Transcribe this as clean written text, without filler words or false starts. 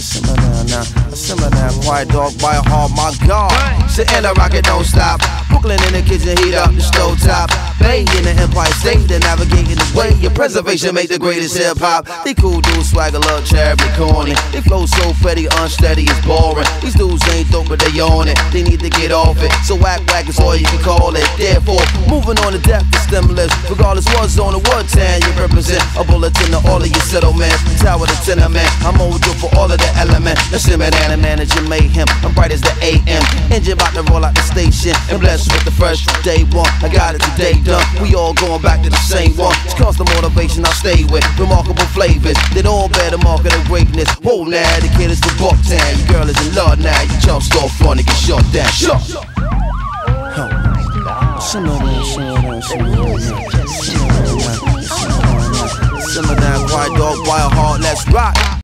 simmer down now. Simmer down, quiet dog by a heart, my God. Sit in the rocket, don't stop. Brooklyn in the kitchen, heat up the stove top. Bay in the Empire State, they're navigating the way. Your preservation make the greatest hip hop. They cool dudes, swagger, love, charity, corny. They flow so petty, unsteady, it's boring. These dudes ain't dope, but they on it. They need to get off it. So whack is all you can call it. Therefore, moving on to death to stimulus. Regardless what zone or what town you represent, a bulletin to all of your settlements. Tower to tenement, I'm overdue for all of the element. The simmer down and managing mayhem. I'm bright as the AM. Engine about to roll out the station. And blessed with the fresh day one. I got it today done. We all going back to the same one. It's constant motivation I stay with. Remarkable flavors. They all bear the mark of the greatness. Whoa now, the kid is the Bucktown. Your girl is in love now. You jump so fun to get shut down. Shut. Simmer down, simmer down, simmer down, simmer down, quiet dog, wild heart, let's rock.